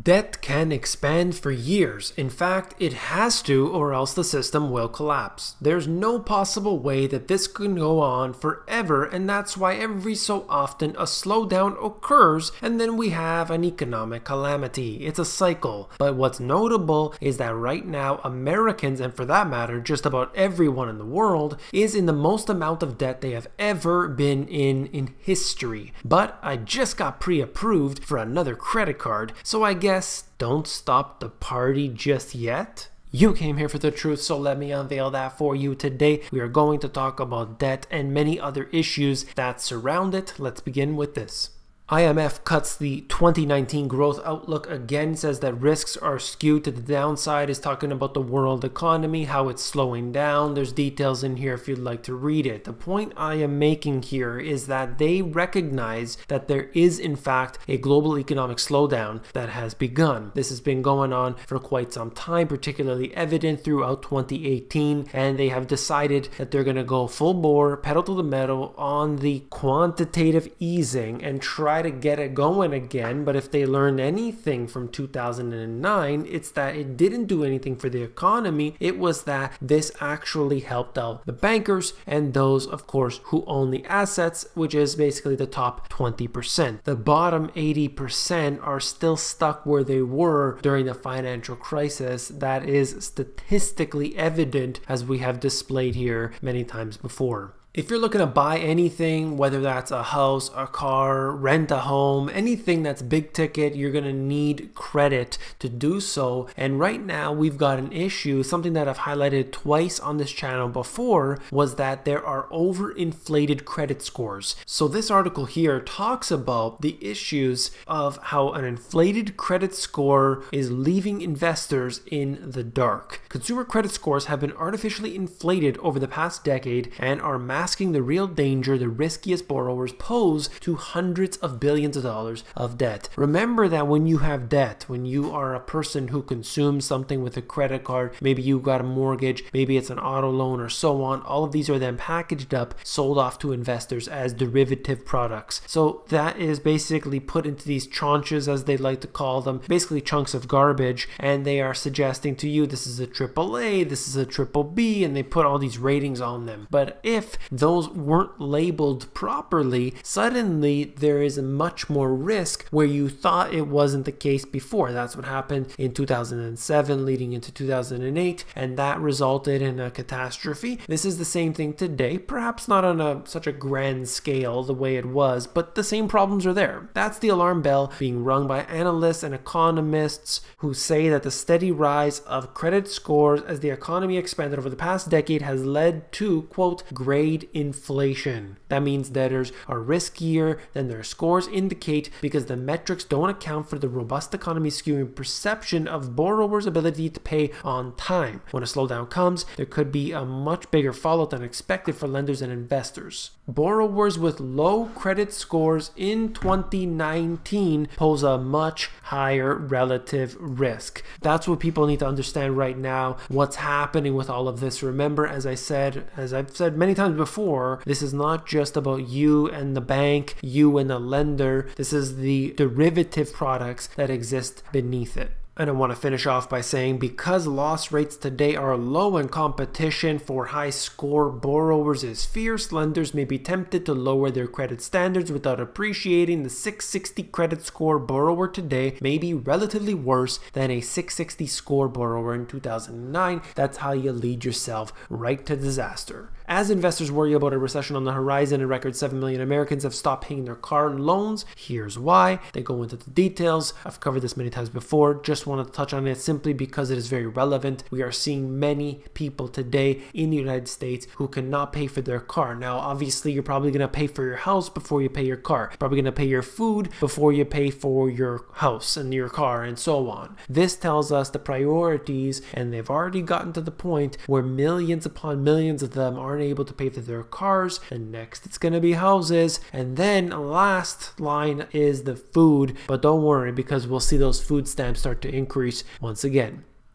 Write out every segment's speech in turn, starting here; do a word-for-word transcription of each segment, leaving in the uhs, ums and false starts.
Debt can expand for years. In fact, it has to, or else the system will collapse. There's no possible way that this can go on forever, and that's why every so often a slowdown occurs and then we have an economic calamity. It's a cycle. But what's notable is that right now Americans, and for that matter just about everyone in the world, is in the most amount of debt they have ever been in in history. But I just got pre-approved for another credit card, so I guess Guess don't stop the party just yet? You came here for the truth, so let me unveil that for you. Today, we are going to talk about debt and many other issues that surround it. Let's begin with this. I M F cuts the twenty nineteen growth outlook again, says that risks are skewed to the downside, is talking about the world economy, how it's slowing down. There's details in here if you'd like to read it. The point I am making here is that they recognize that there is in fact a global economic slowdown that has begun. This has been going on for quite some time, particularly evident throughout twenty eighteen, and they have decided that they're going to go full bore, pedal to the metal on the quantitative easing and try to get it going again. But if they learned anything from two thousand nine, it's that it didn't do anything for the economy. It was that this actually helped out the bankers and those, of course, who own the assets, which is basically the top twenty percent. The bottom eighty percent are still stuck where they were during the financial crisis. That is statistically evident, as we have displayed here many times before. If you're looking to buy anything, whether that's a house, a car, rent a home, anything that's big ticket, you're going to need credit to do so. And right now we've got an issue. Something that I've highlighted twice on this channel before was that there are overinflated credit scores. So this article here talks about the issues of how an inflated credit score is leaving investors in the dark. Consumer credit scores have been artificially inflated over the past decade and are massively Asking the real danger the riskiest borrowers pose to hundreds of billions of dollars of debt. Remember that when you have debt, when you are a person who consumes something with a credit card, maybe you got a mortgage, maybe it's an auto loan or so on, all of these are then packaged up, sold off to investors as derivative products. So that is basically put into these tranches, as they like to call them, basically chunks of garbage, and they are suggesting to you this is a triple A, this is a triple B, and they put all these ratings on them. But if those weren't labeled properly, suddenly there is a much more risk where you thought it wasn't the case before. That's what happened in two thousand seven leading into two thousand eight, and that resulted in a catastrophe. This is the same thing today, perhaps not on a such a grand scale the way it was, but the same problems are there. That's the alarm bell being rung by analysts and economists who say that the steady rise of credit scores as the economy expanded over the past decade has led to, quote, grade inflation. That means debtors are riskier than their scores indicate because the metrics don't account for the robust economy skewing perception of borrowers' ability to pay on time. When a slowdown comes, there could be a much bigger fallout than expected for lenders and investors. Borrowers with low credit scores in twenty nineteen pose a much higher relative risk. That's what people need to understand right now, what's happening with all of this. Remember, as I said, as I've said many times before, this is not just about you and the bank, you and the lender. This is the derivative products that exist beneath it. And I want to finish off by saying, because loss rates today are low and competition for high score borrowers is fierce, lenders may be tempted to lower their credit standards without appreciating the six sixty credit score borrower today may be relatively worse than a six sixty score borrower in two thousand nine. That's how you lead yourself right to disaster. As investors worry about a recession on the horizon, a record seven million Americans have stopped paying their car loans. Here's why. They go into the details. I've covered this many times before. Just want to touch on it simply because it is very relevant. We are seeing many people today in the United States who cannot pay for their car. Now, obviously, you're probably going to pay for your house before you pay your car. You're probably going to pay your food before you pay for your house and your car and so on. This tells us the priorities, and they've already gotten to the point where millions upon millions of them aren't able to pay for their cars, and next it's going to be houses, and then last line is the food. But don't worry, because we'll see those food stamps start to increase once again.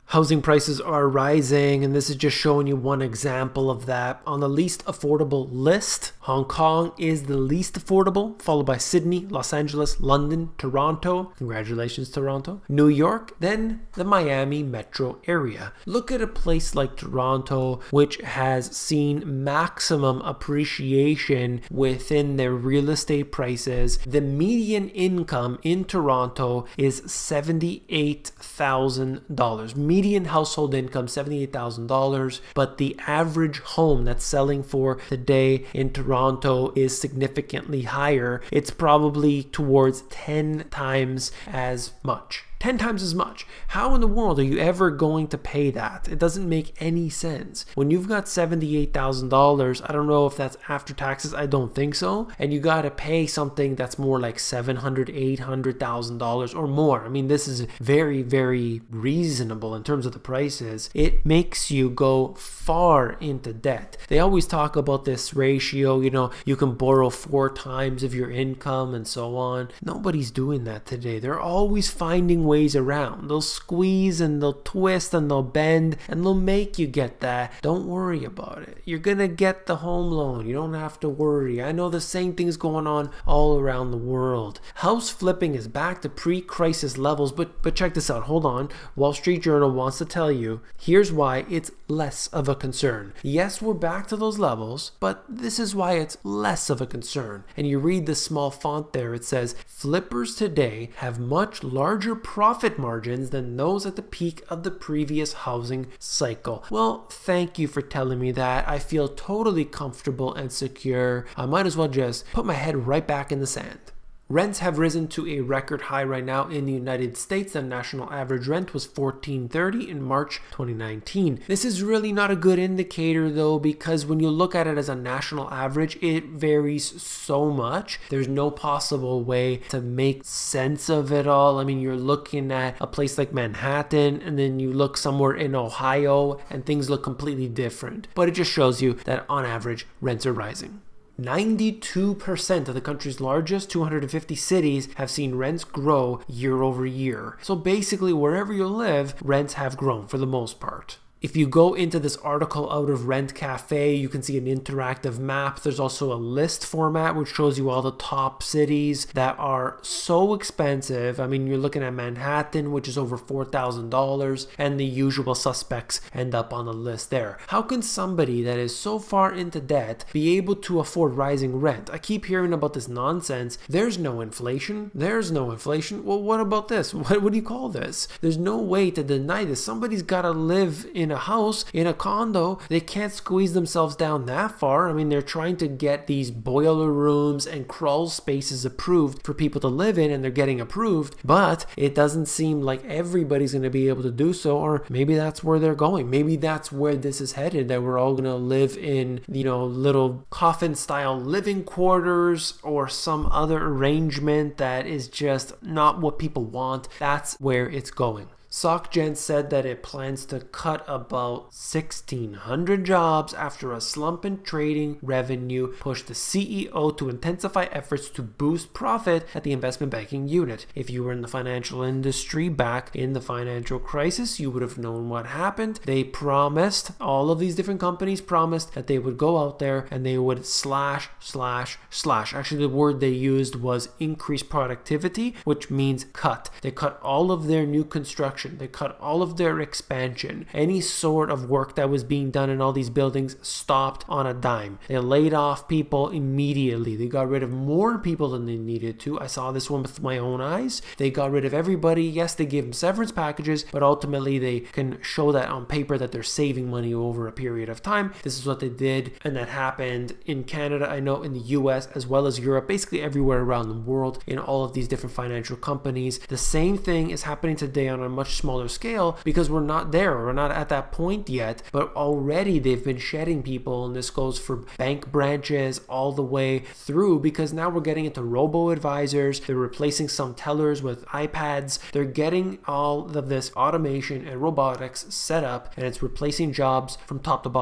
Housing prices are rising, and this is just showing you one example of that. On the least affordable list, Hong Kong is the least affordable, followed by Sydney, Los Angeles, London, Toronto. Congratulations, Toronto. New York, then the Miami metro area. Look at a place like Toronto, which has seen maximum appreciation within their real estate prices. The median income in Toronto is seventy-eight thousand dollars. Median household income, seventy-eight thousand dollars, but the average home that's selling for today in Toronto is significantly higher. It's probably towards ten times as much. ten times as much. How in the world are you ever going to pay that? It doesn't make any sense. When you've got seventy-eight thousand dollars, I don't know if that's after taxes, I don't think so, and you got to pay something that's more like seven hundred thousand dollars, eight hundred thousand dollars or more. I mean, this is very, very reasonable in terms of the prices. It makes you go far into debt. They always talk about this ratio, you know, you can borrow four times of your income and so on. Nobody's doing that today. They're always finding ways ways around. They'll squeeze and they'll twist and they'll bend and they'll make you get that. Don't worry about it. You're gonna get the home loan. You don't have to worry. I know the same thing's going on all around the world. House flipping is back to pre-crisis levels, but but check this out. Hold on. Wall Street Journal wants to tell you here's why it's less of a concern. Yes, we're back to those levels, but this is why it's less of a concern. And you read the small font there. It says flippers today have much larger profit margins than those at the peak of the previous housing cycle. Well, thank you for telling me that. I feel totally comfortable and secure. I might as well just put my head right back in the sand. Rents have risen to a record high right now in the United States. The national average rent was fourteen thirty in March twenty nineteen. This is really not a good indicator though, because when you look at it as a national average, it varies so much. There's no possible way to make sense of it all. I mean, you're looking at a place like Manhattan and then you look somewhere in Ohio and things look completely different. But it just shows you that on average, rents are rising. ninety-two percent of the country's largest two hundred fifty cities have seen rents grow year over year. So basically, wherever you live, rents have grown for the most part. If you go into this article out of Rent Cafe, you can see an interactive map. There's also a list format which shows you all the top cities that are so expensive. I mean, you're looking at Manhattan, which is over four thousand dollars, and the usual suspects end up on the list there. How can somebody that is so far into debt be able to afford rising rent? I keep hearing about this nonsense. There's no inflation. There's no inflation. Well, what about this? What, what do you call this? There's no way to deny this. Somebody's got to live in a house, in a condo. They can't squeeze themselves down that far. I mean, they're trying to get these boiler rooms and crawl spaces approved for people to live in, and they're getting approved, but it doesn't seem like everybody's going to be able to do so, or maybe that's where they're going. Maybe that's where this is headed, that we're all going to live in, you know, little coffin style living quarters or some other arrangement that is just not what people want. That's where it's going. SocGen said that it plans to cut about sixteen hundred jobs after a slump in trading revenue pushed the C E O to intensify efforts to boost profit at the investment banking unit. If you were in the financial industry back in the financial crisis, you would have known what happened. They promised, all of these different companies promised that they would go out there and they would slash, slash, slash. Actually, the word they used was increase productivity, which means cut. They cut all of their new construction. They cut all of their expansion. Any sort of work that was being done in all these buildings stopped on a dime. They laid off people immediately. They got rid of more people than they needed to. I saw this one with my own eyes. They got rid of everybody. Yes, they gave them severance packages, but ultimately they can show that on paper that they're saving money over a period of time. This is what they did, and that happened in Canada, I know, in the U S as well as Europe, basically everywhere around the world in all of these different financial companies. The same thing is happening today on a much smaller scale because we're not there. We're not at that point yet, but already they've been shedding people, and this goes for bank branches all the way through, because now we're getting into robo-advisors. They're replacing some tellers with iPads. They're getting all of this automation and robotics set up, and it's replacing jobs from top to bottom.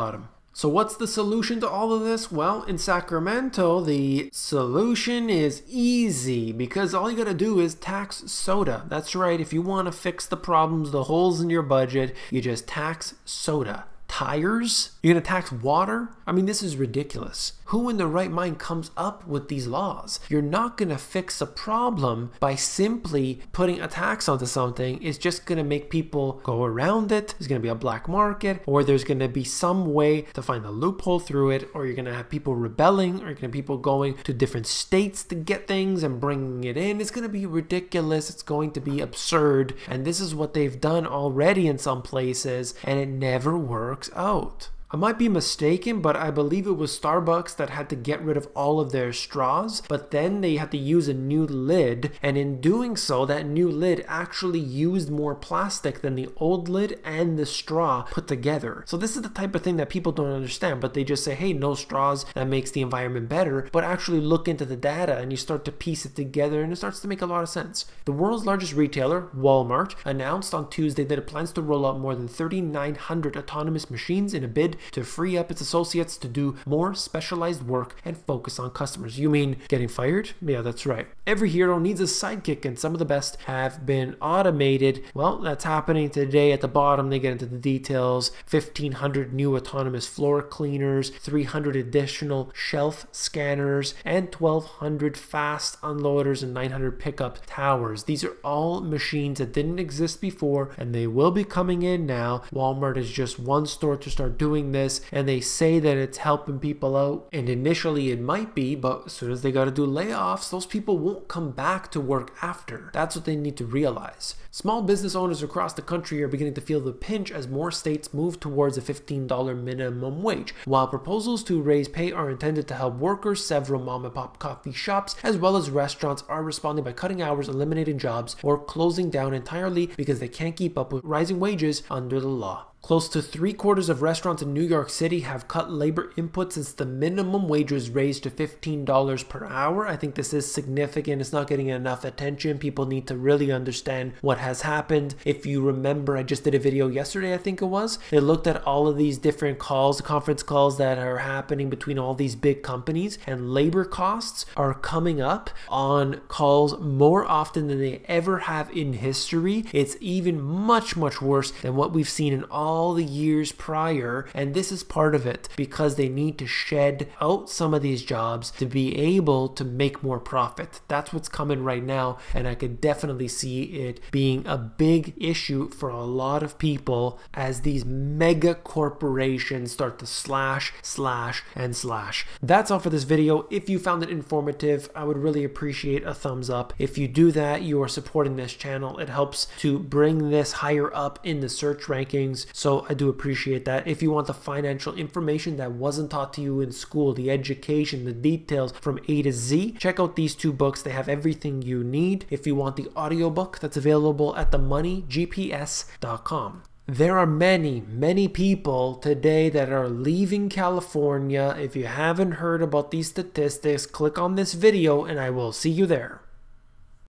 So what's the solution to all of this? Well, in Sacramento, the solution is easy because all you gotta do is tax soda. That's right, if you want to fix the problems, the holes in your budget, you just tax soda. Tires? You're gonna tax water? I mean, this is ridiculous. Who in their right mind comes up with these laws? You're not gonna fix a problem by simply putting a tax onto something. It's just gonna make people go around it. There's gonna be a black market, or there's gonna be some way to find a loophole through it, or you're gonna have people rebelling, or you're gonna have people going to different states to get things and bringing it in. It's gonna be ridiculous. It's going to be absurd. And this is what they've done already in some places, and it never works out. I might be mistaken, but I believe it was Starbucks that had to get rid of all of their straws, but then they had to use a new lid, and in doing so, that new lid actually used more plastic than the old lid and the straw put together. So this is the type of thing that people don't understand, but they just say, hey, no straws, that makes the environment better, but actually look into the data and you start to piece it together and it starts to make a lot of sense. The world's largest retailer, Walmart, announced on Tuesday that it plans to roll out more than thirty-nine hundred autonomous machines in a bid to free up its associates to do more specialized work and focus on customers. You mean getting fired? Yeah, that's right. Every hero needs a sidekick, and some of the best have been automated. Well, that's happening today. At the bottom, they get into the details. fifteen hundred new autonomous floor cleaners, three hundred additional shelf scanners, and twelve hundred fast unloaders and nine hundred pickup towers. These are all machines that didn't exist before, and they will be coming in now. Walmart is just one store to start doing this, and they say that it's helping people out, and initially it might be, but as soon as they got to do layoffs, those people won't come back to work after. That's what they need to realize. Small business owners across the country are beginning to feel the pinch as more states move towards a fifteen dollar minimum wage. While proposals to raise pay are intended to help workers, several mom and pop coffee shops as well as restaurants are responding by cutting hours, eliminating jobs, or closing down entirely because they can't keep up with rising wages under the law. Close to three quarters of restaurants in New York City have cut labor input since the minimum wage was raised to fifteen dollars per hour. I think this is significant. It's not getting enough attention. People need to really understand what has happened. If you remember, I just did a video yesterday, I think it was. They looked at all of these different calls, conference calls that are happening between all these big companies, and labor costs are coming up on calls more often than they ever have in history. It's even much, much worse than what we've seen in all all the years prior, and this is part of it because they need to shed out some of these jobs to be able to make more profit. That's what's coming right now, and I could definitely see it being a big issue for a lot of people as these mega corporations start to slash, slash, and slash. That's all for this video. If you found it informative, I would really appreciate a thumbs up. If you do that, you are supporting this channel. It helps to bring this higher up in the search rankings. So I do appreciate that. If you want the financial information that wasn't taught to you in school, the education, the details from A to Z, check out these two books. They have everything you need. If you want the audiobook, that's available at the money G P S dot com. There are many, many people today that are leaving California. If you haven't heard about these statistics, click on this video and I will see you there.